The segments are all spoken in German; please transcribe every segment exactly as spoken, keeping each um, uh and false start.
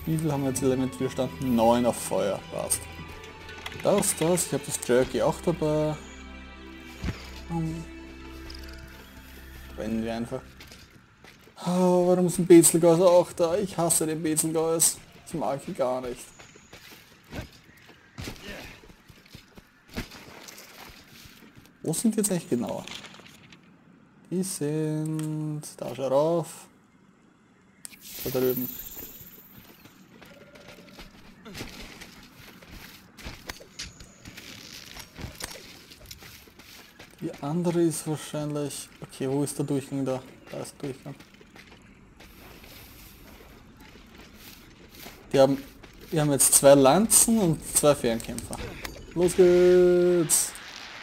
Wie viel haben wir jetzt Elementwiderstand? neun auf Feuer. Passt. Das, das. Ich habe das Jerky auch dabei. Um. Wenn wir einfach. Oh, warum ist ein Bezelgeuse auch da? Ich hasse den Bezelgeuse. Das mag ich gar nicht. Wo sind die jetzt eigentlich genau? Die sind... Da schau rauf. Da drüben. Die andere ist wahrscheinlich... Okay, wo ist der Durchgang da? Da ist der Durchgang. Die haben... Wir haben jetzt zwei Lanzen und zwei Fernkämpfer. Los geht's!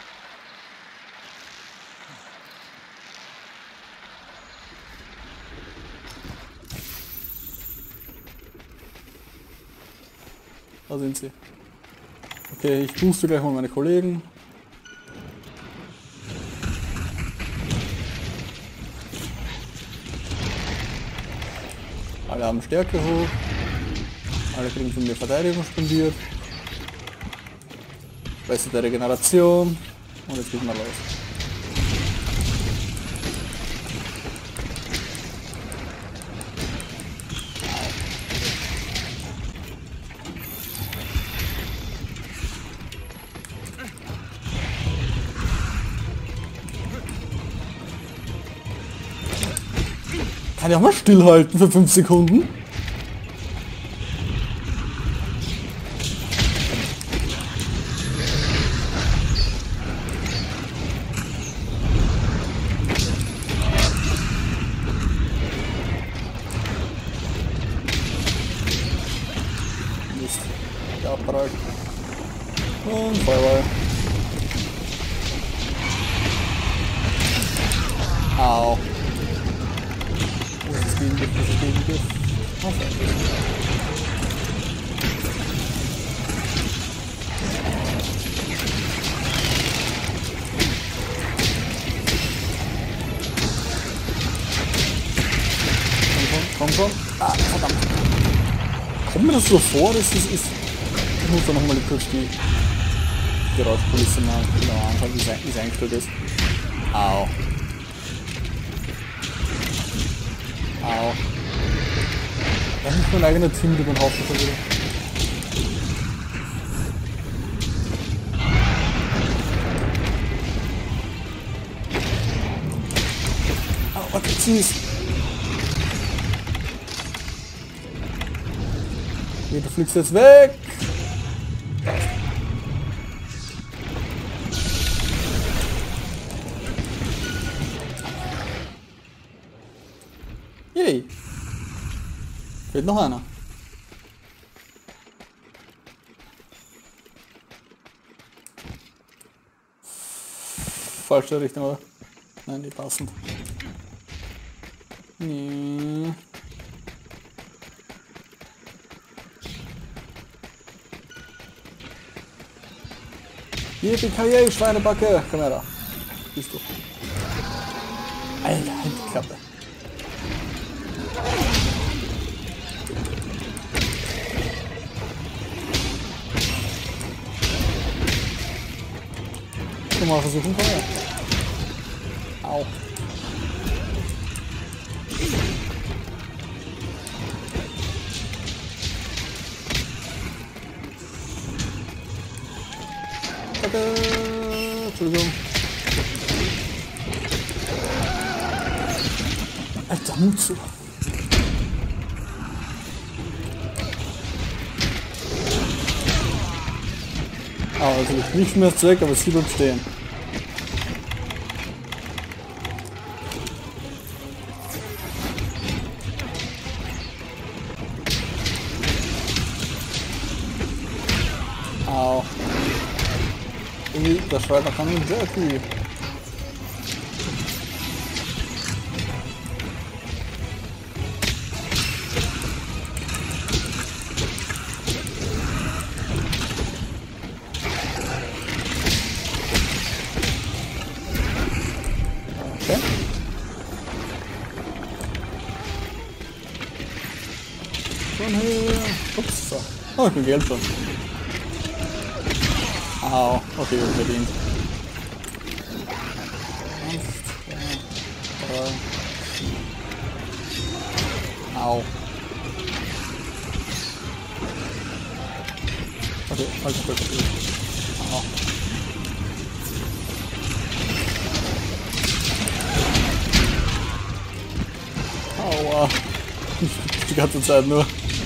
Da sind sie. Okay, ich booste gleich mal meine Kollegen. Alle haben Stärke hoch. Alle kriegen von mir Verteidigung spendiert. Bessere Regeneration. Und jetzt geht mal los. Kann ich auch mal stillhalten für fünf Sekunden? Mist. Der Abprall. Und Feuerball. Au. Gegen Gift, das ist gegen Gift. Okay. Komm, komm, komm. Ah, verdammt. Kommt mir das so vor, dass das ist... Ich muss da nochmal kurz die Geräuschkulisse mal genau anschauen, wie es eingestellt ist. Au. Au. Das ist mein eigener Team über den Haufen verlieren. Au, warte, zieh's. Nee, du fliegst jetzt weg. Yay. Fehlt noch einer. Falsche Richtung, oder? Nein, die passen. Nee. Yippie-ki-yay, Schweinebacke! Komm her da. Bist du. Alter, halt die Klappe. Mal versuchen vorher. Au. Tada. Entschuldigung. Alter, Mut zu. Ah, also nicht mehr weg, aber sie bleibt stehen. Au. Irgendwie, der Schreiber kann nicht Jerky. Okay. Komm her. Ups. So. Oh, ich bin Geld schon. Au. Okay, verdient. Eins, zwei, drei. Au. Okay, halt das Spiel. Au. Aua. Die ganze Zeit nur.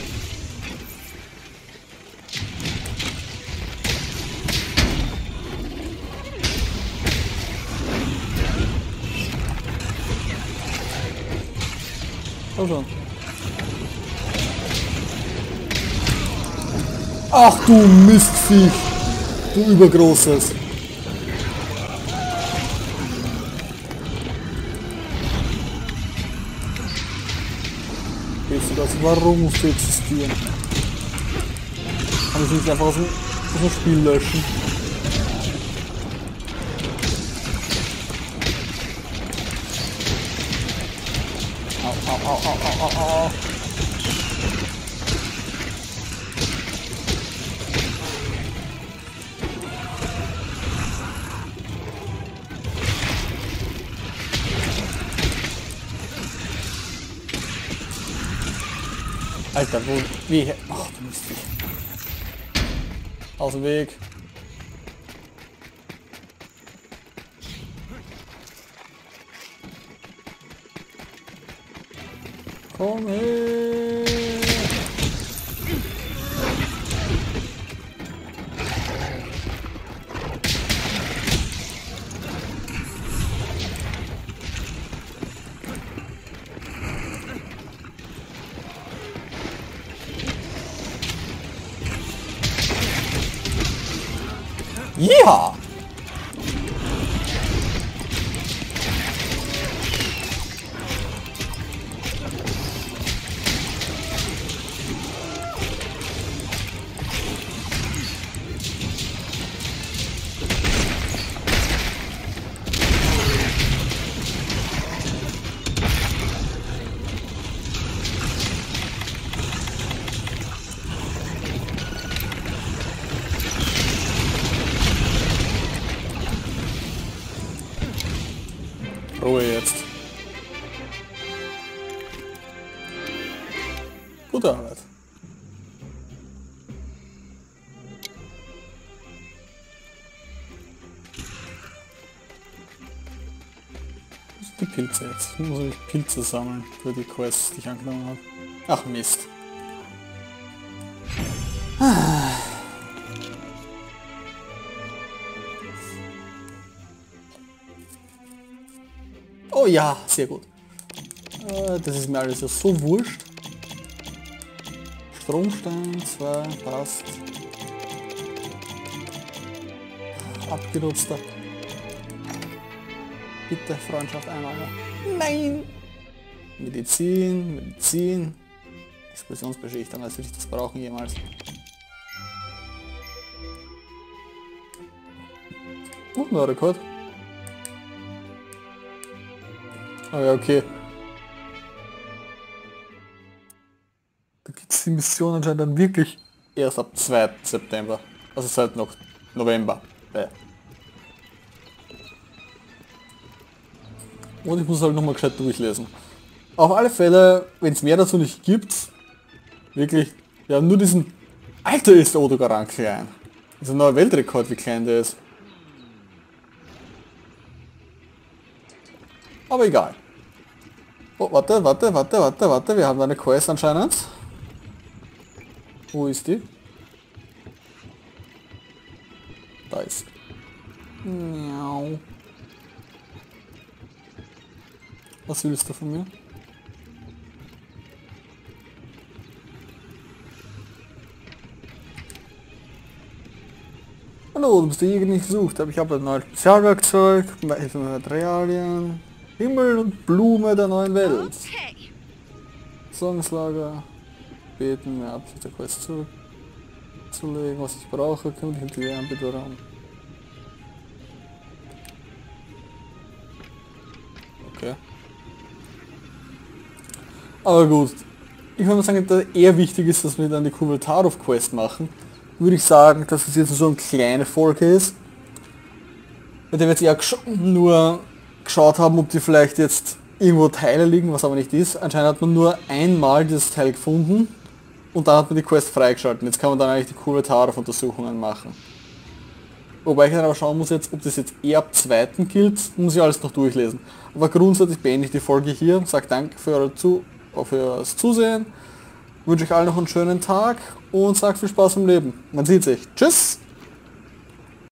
Komm schon. Ach du Mistviech! Du übergroßes! Weißt du das? Warum musst du existieren? Kann ich nicht einfach aus dem, aus dem Spiel löschen? Au, au, au, au, au, au, au. Alter, wo, wie, ach du Mist. Aus dem Weg. Komm her. Ja! Ruhe jetzt. Gute Arbeit. Die Pilze jetzt. Ich muss ich Pilze sammeln für die Quests, die ich angenommen habe. Ach Mist. Ah. Oh ja, sehr gut. Äh, das ist mir alles so wurscht. Stromstein, zwei, passt. Abgenutzter. Bitte, Freundschaft einmal. Nein! Medizin, Medizin. Explosionsbeschichtung, als würde ich das brauchen jemals. Oh, neuer Rekord. Ah ja, okay. Da gibt es die Mission anscheinend dann wirklich erst ab zweiten September. Also seit noch November. Äh. Und ich muss halt nochmal gescheit durchlesen. Auf alle Fälle, wenn es mehr dazu nicht gibt, wirklich, wir haben nur diesen... Alter, ist der Odogaran klein. Das ist ein neuer Weltrekord, wie klein der ist. Aber egal. Oh, warte, warte, warte, warte, warte. Wir haben eine Quest anscheinend. Wo ist die? Da ist sie. Miau. Was willst du von mir? Hallo, du bist der Jäger, den ich gesucht habe. Ich habe ein neues Spezialwerkzeug, Hilfe mit Materialien. Himmel und Blume der neuen Welt. Okay. Songslager. Beten, mir Abschluss der Quest zurückzulegen, was ich brauche, kümmere dich um die Anbieter daran. Okay. Aber gut. ich würde mal sagen, dass eher wichtig ist, dass wir dann die Kuvertarov-Quest machen, würde ich sagen, dass es jetzt so eine kleine Folge ist, bei der wir jetzt eher gesch nur geschaut haben, ob die vielleicht jetzt irgendwo Teile liegen, was aber nicht ist. Anscheinend hat man nur einmal dieses Teil gefunden und dann hat man die Quest freigeschalten. Jetzt kann man dann eigentlich die Kuvertarov-Untersuchungen machen. Wobei ich dann aber schauen muss jetzt, ob das jetzt eher ab zweiten gilt, muss ich alles noch durchlesen. Aber grundsätzlich beende ich die Folge hier, sage danke für eure Zu für das Zusehen, wünsche euch allen noch einen schönen Tag und sage viel Spaß im Leben. Man sieht sich. Tschüss!